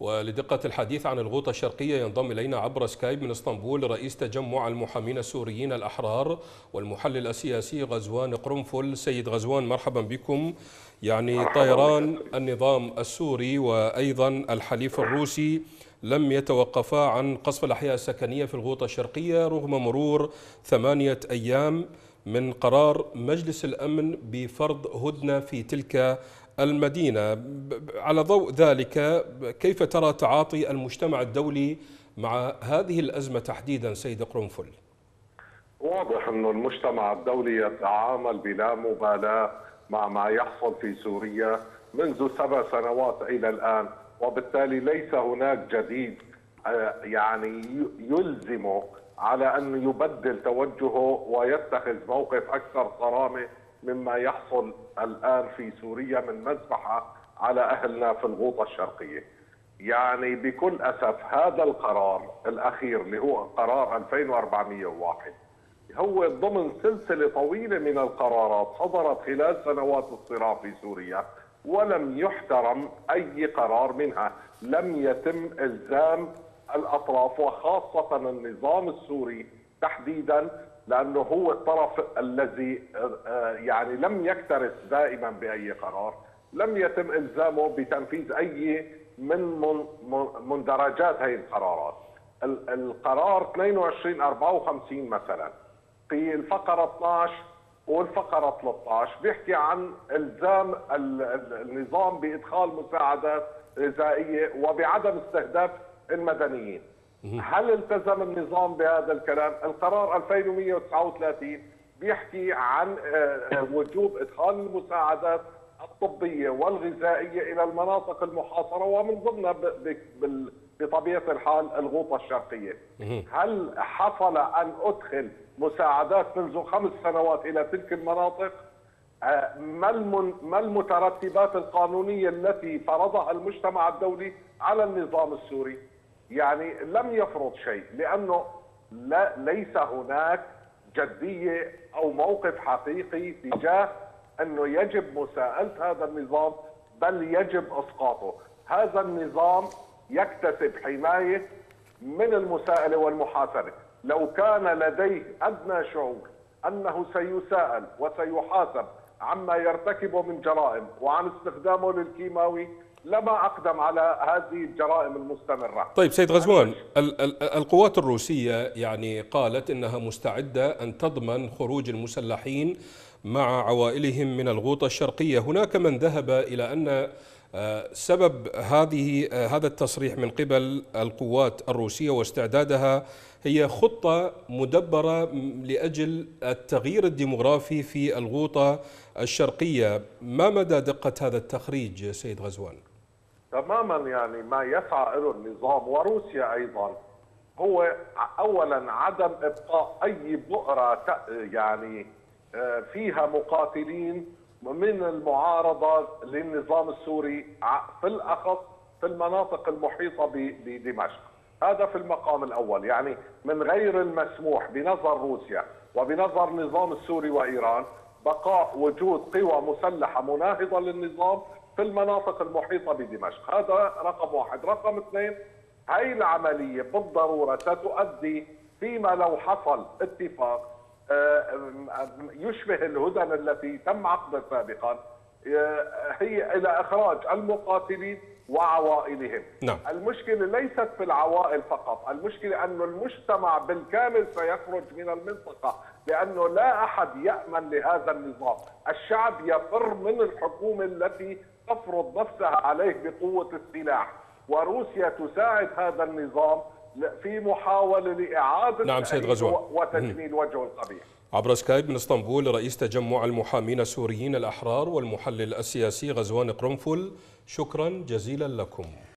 ولدقة الحديث عن الغوطة الشرقية ينضم إلينا عبر سكايب من اسطنبول رئيس تجمع المحامين السوريين الأحرار والمحلل السياسي غزوان قرنفل. سيد غزوان، مرحبا بكم. طيران النظام السوري وأيضا الحليف الروسي لم يتوقفا عن قصف الأحياء السكنية في الغوطة الشرقية رغم مرور 8 أيام من قرار مجلس الأمن بفرض هدنة في تلك المدينة. على ضوء ذلك، كيف ترى تعاطي المجتمع الدولي مع هذه الأزمة تحديدا سيد قرنفل؟ واضح أن المجتمع الدولي يتعامل بلا مبالاة مع ما يحصل في سوريا منذ 7 سنوات إلى الآن، وبالتالي ليس هناك جديد يلزمه على أن يبدل توجهه ويتخذ موقف أكثر صرامة مما يحصل الآن في سوريا من مذبحة على أهلنا في الغوطة الشرقية. بكل أسف هذا القرار الأخير اللي هو قرار 2401 هو ضمن سلسلة طويلة من القرارات صدرت خلال سنوات الصراع في سوريا، ولم يحترم أي قرار منها. لم يتم إلزام الأطراف وخاصة النظام السوري تحديدا، لأنه هو الطرف الذي لم يكترث دائما بأي قرار. لم يتم إلزامه بتنفيذ أي من مندرجات هذه القرارات. القرار 2254 مثلا في الفقرة 12 والفقرة 13 بيحكي عن إلزام النظام بإدخال مساعدات غذائية وبعدم استهداف المدنيين. هل التزم النظام بهذا الكلام؟ القرار 2139 بيحكي عن وجوب إدخال المساعدات الطبية والغذائية إلى المناطق المحاصرة ومن ضمنها بطبيعة الحال الغوطة الشرقية. هل حصل أن أدخل مساعدات منذ 5 سنوات إلى تلك المناطق؟ ما المترتبات القانونية التي فرضها المجتمع الدولي على النظام السوري؟ لم يفرض شيء، لأنه ليس هناك جدية أو موقف حقيقي تجاه أنه يجب مساءلة هذا النظام، بل يجب إسقاطه. هذا النظام يكتسب حماية من المساءلة والمحاسبة. لو كان لديه أدنى شعور أنه سيساءل وسيحاسب عما يرتكبه من جرائم وعن استخدامه للكيماوي لما أقدم على هذه الجرائم المستمرة. طيب سيد غزوان، القوات الروسية قالت إنها مستعدة أن تضمن خروج المسلحين مع عوائلهم من الغوطة الشرقية. هناك من ذهب إلى أن سبب هذا التصريح من قبل القوات الروسية واستعدادها هي خطة مدبرة لأجل التغيير الديمغرافي في الغوطة الشرقية. ما مدى دقة هذا التخريج سيد غزوان؟ تماما ما يسعى له النظام وروسيا أيضا هو أولا عدم إبقاء أي بؤرة فيها مقاتلين من المعارضة للنظام السوري، في الأخص في المناطق المحيطة بدمشق. هذا في المقام الأول. من غير المسموح بنظر روسيا وبنظر النظام السوري وإيران بقاء وجود قوى مسلحة مناهضة للنظام في المناطق المحيطة بدمشق. هذا رقم واحد. رقم اثنين، هاي العملية بالضرورة ستؤدي فيما لو حصل اتفاق يشبه الهدن التي تم عقدها سابقا، هي إلى إخراج المقاتلين وعوائلهم. نعم. المشكلة ليست في العوائل فقط، المشكلة أن المجتمع بالكامل سيخرج من المنطقة، لأنه لا أحد يأمن لهذا النظام. الشعب يفر من الحكومة التي تفرض نفسها عليه بقوة السلاح، وروسيا تساعد هذا النظام في محاولة لإعادة نعم سيد غزوان وتجميل وجهه القبيح. عبر سكايب من اسطنبول رئيس تجمع المحامين السوريين الأحرار والمحلل السياسي غزوان قرنفل، شكرا جزيلا لكم.